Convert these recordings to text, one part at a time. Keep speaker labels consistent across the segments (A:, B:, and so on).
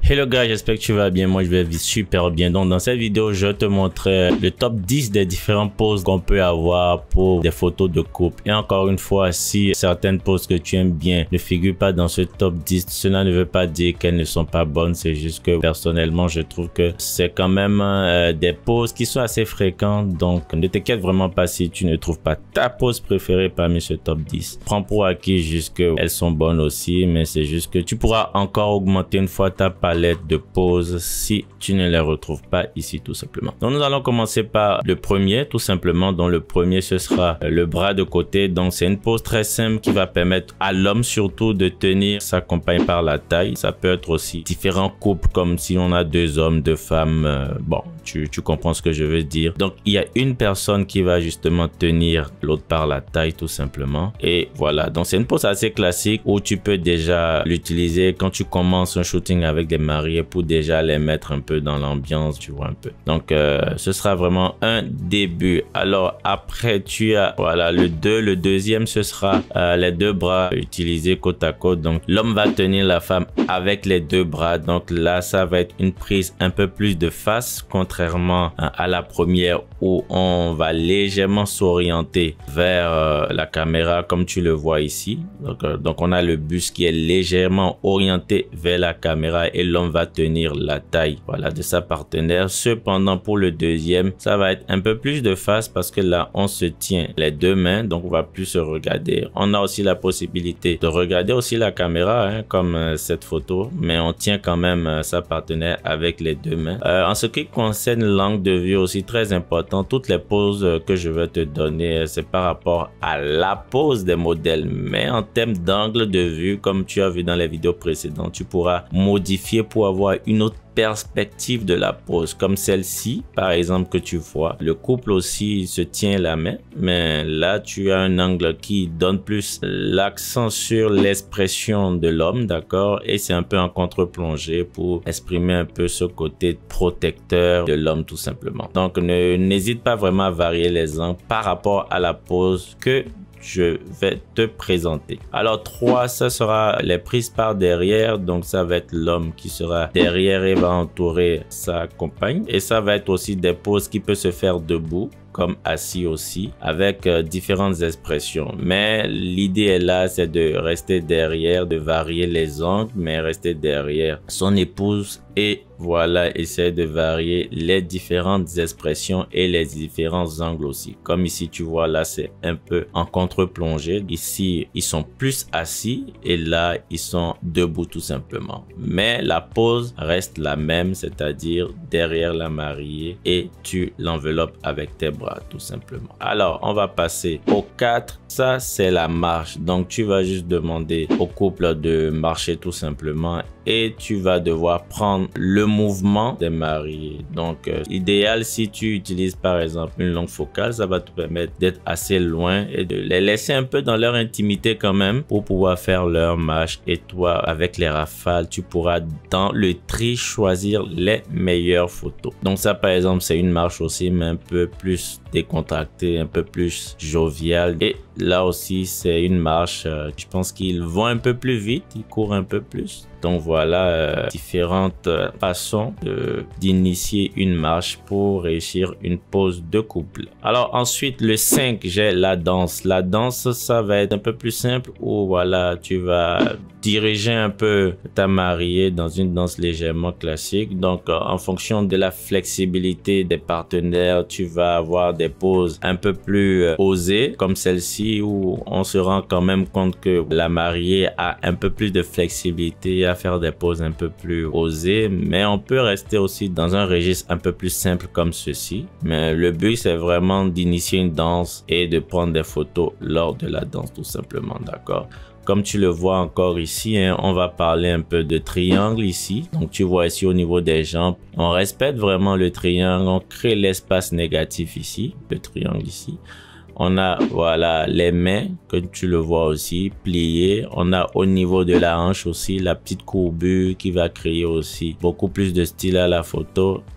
A: Hello gars, j'espère que tu vas bien. Moi je vais super bien. Donc dans cette vidéo je te montrer le top 10 des différentes poses qu'on peut avoir pour des photos de couple. Et encore une fois, si certaines poses que tu aimes bien ne figurent pas dans ce top 10, cela ne veut pas dire qu'elles ne sont pas bonnes. C'est juste que personnellement je trouve que c'est quand même des poses qui sont assez fréquentes. Donc ne t'inquiète vraiment pas si tu ne trouves pas ta pose préférée parmi ce top 10. Prends pour acquis juste qu'elles sont bonnes aussi, mais c'est juste que tu pourras encore augmenter une fois ta palette de poses si tu ne les retrouves pas ici tout simplement. Donc nous allons commencer par le premier tout simplement. Donc le premier ce sera le bras de côté. Donc c'est une pose très simple qui va permettre à l'homme surtout de tenir sa compagne par la taille. Ça peut être aussi différents couples comme si on a deux hommes, deux femmes. Bon, tu comprends ce que je veux dire. Donc il y a une personne qui va justement tenir l'autre par la taille tout simplement. Et voilà, donc c'est une pose assez classique où tu peux déjà l'utiliser quand tu commences un shooting avec des mariés pour déjà les mettre un peu dans l'ambiance, tu vois un peu. Donc ce sera vraiment un début. Alors après tu as voilà le deuxième ce sera les deux bras utilisés côte à côte. Donc l'homme va tenir la femme avec les deux bras. Donc là ça va être une prise un peu plus de face contrairement à la première où on va légèrement s'orienter vers la caméra comme tu le vois ici. Donc on a le buste qui est légèrement orienté vers la caméra et l'homme va tenir la taille voilà de sa partenaire. Cependant pour le deuxième ça va être un peu plus de face parce que là on se tient les deux mains, donc on va plus se regarder. On a aussi la possibilité de regarder aussi la caméra comme cette photo, mais on tient quand même sa partenaire avec les deux mains. En ce qui concerne l'angle de vue aussi très important, toutes les poses que je vais te donner c'est par rapport à la pose des modèles, mais en termes d'angle de vue comme tu as vu dans les vidéos précédentes, tu pourras modifier pour avoir une autre perspective de la pose comme celle-ci par exemple que tu vois. Le couple aussi se tient la main, mais là tu as un angle qui donne plus l'accent sur l'expression de l'homme, d'accord, et c'est un peu en contre-plongée pour exprimer un peu ce côté protecteur de l'homme tout simplement. Donc n'hésite pas vraiment à varier les angles par rapport à la pose que je vais te présenter. Alors 3, ça sera les prises par derrière. Donc ça va être l'homme qui sera derrière et va entourer sa compagne, et ça va être aussi des poses qui peuvent se faire debout comme assis aussi avec différentes expressions, mais l'idée est là, c'est de rester derrière, de varier les angles, mais rester derrière son épouse et voilà, essayer de varier les différentes expressions et les différents angles aussi. Comme ici tu vois, là c'est un peu en contre-plongée. Ici ils sont plus assis et là ils sont debout tout simplement, mais la pose reste la même, c'est-à-dire derrière la mariée et tu l'enveloppes avec tes bras tout simplement. Alors on va passer au 4. Ça c'est la marche. Donc tu vas juste demander au couple de marcher tout simplement et tu vas devoir prendre le mouvement des mariés. Donc idéal si tu utilises par exemple une longue focale, ça va te permettre d'être assez loin et de les laisser un peu dans leur intimité quand même pour pouvoir faire leur marche, et toi avec les rafales tu pourras dans le tri choisir les meilleures photos. Donc ça par exemple c'est une marche aussi mais un peu plus décontractée, un peu plus joviale, et là aussi c'est une marche je pense qu'ils vont un peu plus vite, ils courent un peu plus. Donc voilà différentes façons d'initier une marche pour réussir une pose de couple. Alors ensuite le 5, j'ai la danse. La danse ça va être un peu plus simple où voilà tu vas diriger un peu ta mariée dans une danse légèrement classique. Donc en fonction de la flexibilité des partenaires, tu vas avoir des poses un peu plus osées comme celle-ci où on se rend quand même compte que la mariée a un peu plus de flexibilité à faire des poses un peu plus osées, mais on peut rester aussi dans un registre un peu plus simple comme ceci. Mais le but c'est vraiment d'initier une danse et de prendre des photos lors de la danse tout simplement, d'accord. Comme tu le vois encore ici, on va parler un peu de triangle ici. Donc tu vois ici au niveau des jambes, on respecte vraiment le triangle, on crée l'espace négatif ici, le triangle ici. On a voilà les mains, comme tu le vois aussi, pliées. On a au niveau de la hanche aussi la petite courbure qui va créer aussi beaucoup plus de style à la photo.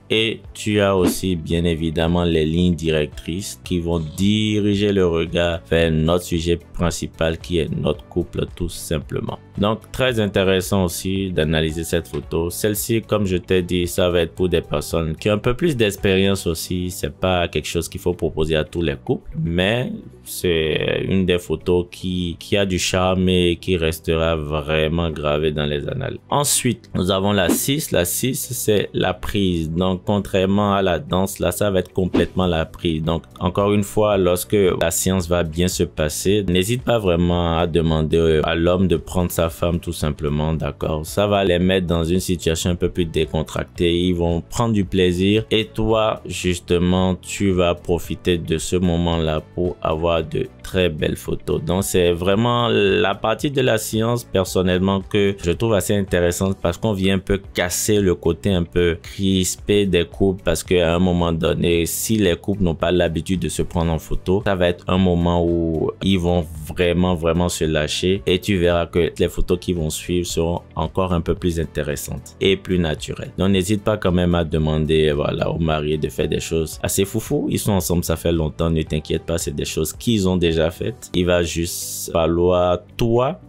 A: Et tu as aussi bien évidemment les lignes directrices qui vont diriger le regard vers notre sujet principal qui est notre couple tout simplement. Donc très intéressant aussi d'analyser cette photo. Celle-ci, comme je t'ai dit, ça va être pour des personnes qui ont un peu plus d'expérience aussi. C'est pas quelque chose qu'il faut proposer à tous les couples, mais c'est une des photos qui a du charme et qui restera vraiment gravée dans les annales. Ensuite, nous avons la 6. La 6, c'est la prise. Donc, contrairement à la danse, là, ça va être complètement la prise. Donc, encore une fois, lorsque la séance va bien se passer, n'hésite pas vraiment à demander à l'homme de prendre sa femme tout simplement, d'accord? Ça va les mettre dans une situation un peu plus décontractée. Ils vont prendre du plaisir et toi, justement, tu vas profiter de ce moment-là pour avoir de très belles photos. Donc, c'est vraiment la partie de la séance, personnellement, que je trouve assez intéressante parce qu'on vient un peu casser le côté un peu crispé des couples parce qu'à un moment donné, si les couples n'ont pas l'habitude de se prendre en photo, ça va être un moment où ils vont vraiment se lâcher et tu verras que les photos qui vont suivre seront encore un peu plus intéressantes et plus naturelles. Donc, n'hésite pas quand même à demander, voilà, aux mariés de faire des choses assez foufou. Ils sont ensemble, ça fait longtemps, ne t'inquiète pas, c'est des choses qu'ils ont déjà faites. Il va juste falloir, toi,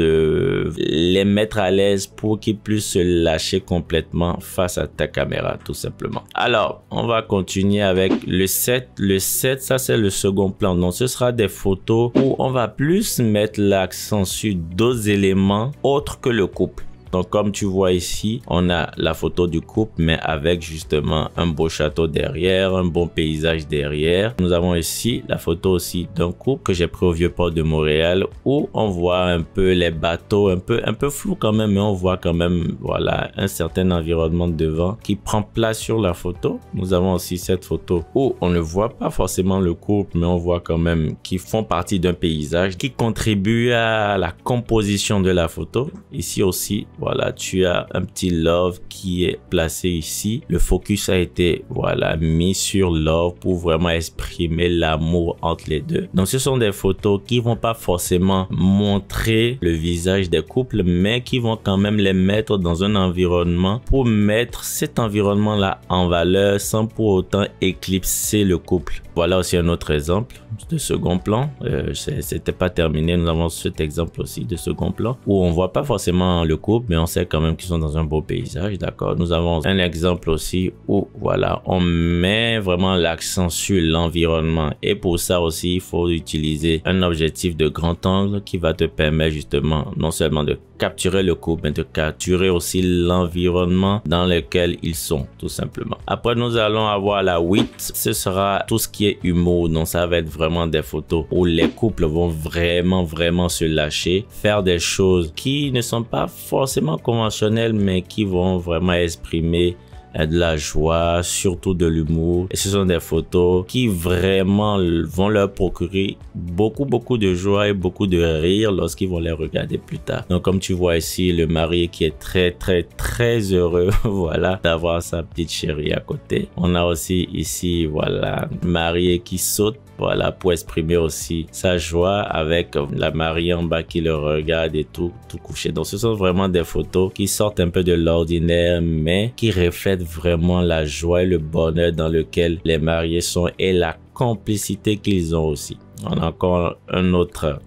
A: de les mettre à l'aise pour qu'ils puissent se lâcher complètement face à ta caméra, tout simplement. Alors, on va continuer avec le 7. Le 7, ça c'est le second plan. Donc, ce sera des photos où on va plus mettre l'accent sur d'autres éléments autres que le couple. Donc, comme tu vois ici, on a la photo du couple, mais avec justement un beau château derrière, un bon paysage derrière. Nous avons ici la photo aussi d'un couple que j'ai pris au Vieux-Port de Montréal, où on voit un peu les bateaux, un peu flou quand même, mais on voit quand même, voilà, un certain environnement devant qui prend place sur la photo. Nous avons aussi cette photo où on ne voit pas forcément le couple, mais on voit quand même qu'ils font partie d'un paysage qui contribue à la composition de la photo. Ici aussi, voilà, tu as un petit love qui est placé ici. Le focus a été, voilà, mis sur love pour vraiment exprimer l'amour entre les deux. Donc, ce sont des photos qui vont pas forcément montrer le visage des couples, mais qui vont quand même les mettre dans un environnement pour mettre cet environnement-là en valeur sans pour autant éclipser le couple. Voilà aussi un autre exemple de second plan. C'était pas terminé. Nous avons cet exemple aussi de second plan où on voit pas forcément le couple, mais on sait quand même qu'ils sont dans un beau paysage, d'accord. Nous avons un exemple aussi où, voilà, on met vraiment l'accent sur l'environnement et pour ça aussi, il faut utiliser un objectif de grand angle qui va te permettre justement non seulement de capturer le couple, mais de capturer aussi l'environnement dans lequel ils sont, tout simplement. Après, nous allons avoir la 8. Ce sera tout ce qui est humour. Donc, ça va être vraiment des photos où les couples vont vraiment se lâcher, faire des choses qui ne sont pas forcément conventionnelles, mais qui vont vraiment exprimer de la joie, surtout de l'humour. Et ce sont des photos qui vraiment vont leur procurer beaucoup de joie et beaucoup de rire lorsqu'ils vont les regarder plus tard. Donc, comme tu vois ici, le mari qui est très heureux, voilà, d'avoir sa petite chérie à côté. On a aussi ici, voilà, le marié qui saute, voilà, pour exprimer aussi sa joie avec la mariée en bas qui le regarde et tout couché. Donc, ce sont vraiment des photos qui sortent un peu de l'ordinaire, mais qui reflètent vraiment la joie et le bonheur dans lequel les mariés sont et la complicité qu'ils ont aussi. On a encore un autre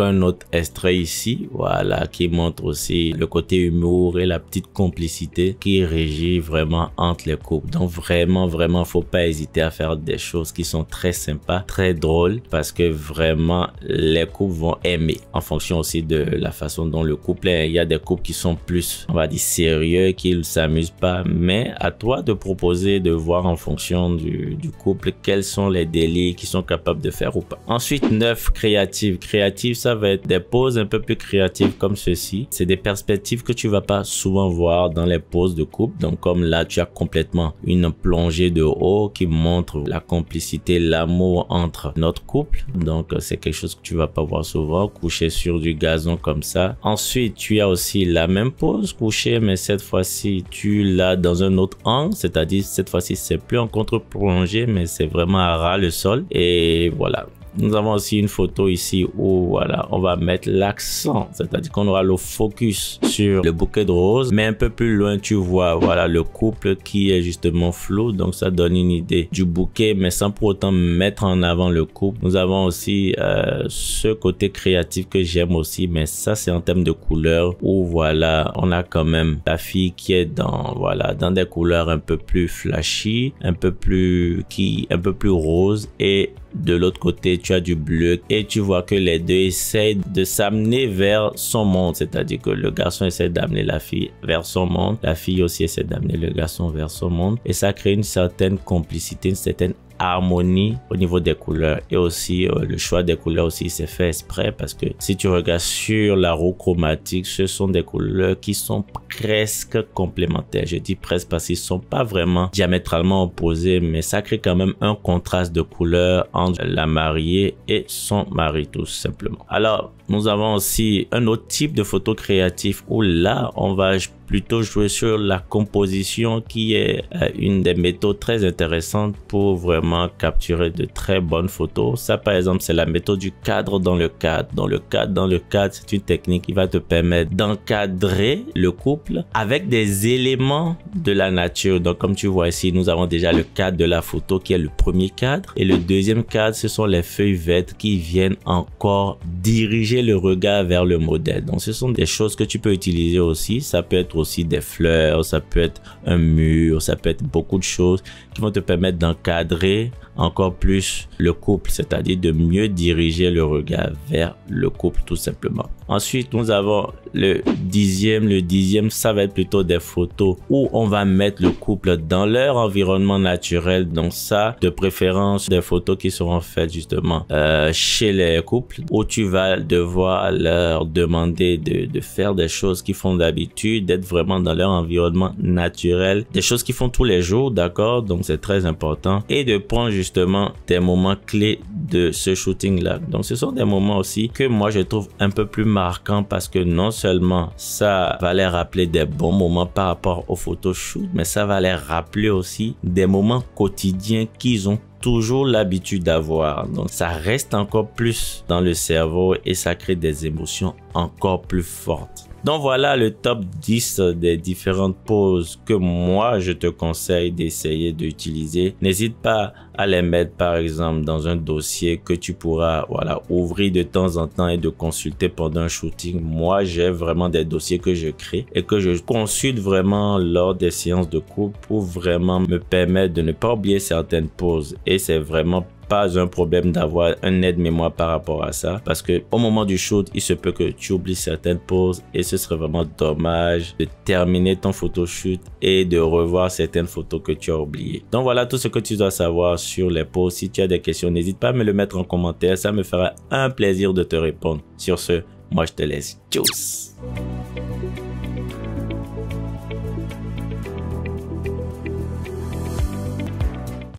A: extrait ici, voilà, qui montre aussi le côté humour et la petite complicité qui régit vraiment entre les couples. Donc vraiment, faut pas hésiter à faire des choses qui sont très sympas, très drôles, parce que vraiment les couples vont aimer en fonction aussi de la façon dont le couple est. Il y a des couples qui sont plus, on va dire, sérieux, qui ne s'amusent pas, mais à toi de proposer, de voir en fonction du couple quels sont les délires qu'ils sont capables de faire ou pas. Ensuite, 9, créative. Créative, ça va être des poses un peu plus créatives comme ceci. C'est des perspectives que tu vas pas souvent voir dans les poses de couple. Donc, comme là, tu as complètement une plongée de haut qui montre la complicité, l'amour entre notre couple. Donc, c'est quelque chose que tu vas pas voir souvent, couché sur du gazon comme ça. Ensuite, tu as aussi la même pose, couché, mais cette fois-ci, tu l'as dans un autre angle. C'est-à-dire, cette fois-ci, c'est plus en contre-plongée, mais c'est vraiment à ras le sol. Et voilà. Nous avons aussi une photo ici où voilà, on va mettre l'accent, c'est-à-dire qu'on aura le focus sur le bouquet de roses, mais un peu plus loin tu vois voilà le couple qui est justement flou, donc ça donne une idée du bouquet mais sans pour autant mettre en avant le couple. Nous avons aussi ce côté créatif que j'aime aussi, mais ça c'est en termes de couleurs où voilà on a quand même la fille qui est dans voilà dans des couleurs un peu plus flashy, un peu plus rose, et de l'autre côté tu as du bleu et tu vois que les deux essayent de s'amener vers son monde, c'est-à-dire que le garçon essaie d'amener la fille vers son monde, la fille aussi essaie d'amener le garçon vers son monde, et ça crée une certaine complicité, une certaine harmonie au niveau des couleurs. Et aussi le choix des couleurs aussi c'est fait exprès, parce que si tu regardes sur la roue chromatique, ce sont des couleurs qui sont presque complémentaires. Je dis presque parce qu'ils sont pas vraiment diamétralement opposés, mais ça crée quand même un contraste de couleurs entre la mariée et son mari tout simplement. Alors nous avons aussi un autre type de photo créatif où là on va plutôt jouer sur la composition, qui est une des méthodes très intéressantes pour vraiment capturer de très bonnes photos. Ça par exemple c'est la méthode du cadre dans le cadre. Dans le cadre c'est une technique qui va te permettre d'encadrer le couple avec des éléments de la nature. Donc comme tu vois ici, nous avons déjà le cadre de la photo qui est le premier cadre, et le deuxième cadre ce sont les feuilles vertes qui viennent encore diriger le regard vers le modèle. Donc ce sont des choses que tu peux utiliser aussi. Ça peut être aussi des fleurs, ça peut être un mur, ça peut être beaucoup de choses qui vont te permettre d'encadrer encore plus le couple, c'est-à-dire de mieux diriger le regard vers le couple tout simplement. Ensuite nous avons le dixième, ça va être plutôt des photos où on va mettre le couple dans leur environnement naturel. Donc ça, de préférence des photos qui seront faites justement chez les couples, où tu vas devoir leur demander de faire des choses qu'ils font d'habitude, d'être vraiment dans leur environnement naturel, des choses qu'ils font tous les jours, d'accord? Donc c'est très important, et de prendre justement des moments clés de ce shooting là. Donc ce sont des moments aussi que moi je trouve un peu plus marquants, parce que non seulement ça va les rappeler des bons moments par rapport au photoshoot, mais ça va les rappeler aussi des moments quotidiens qu'ils ont toujours l'habitude d'avoir. Donc ça reste encore plus dans le cerveau et ça crée des émotions encore plus fortes. Donc voilà le top 10 des différentes poses que moi je te conseille d'essayer d'utiliser. N'hésite pas à les mettre par exemple dans un dossier que tu pourras voilà ouvrir de temps en temps et de consulter pendant un shooting. Moi j'ai vraiment des dossiers que je crée et que je consulte vraiment lors des séances de couple pour vraiment me permettre de ne pas oublier certaines poses, et c'est vraiment pas un problème d'avoir un aide-mémoire par rapport à ça, parce que au moment du shoot il se peut que tu oublies certaines poses et ce serait vraiment dommage de terminer ton photoshoot et de revoir certaines photos que tu as oubliées. Donc voilà tout ce que tu dois savoir sur les poses. Si tu as des questions, n'hésite pas à me le mettre en commentaire, ça me fera un plaisir de te répondre. Sur ce, moi je te laisse. Tchuss.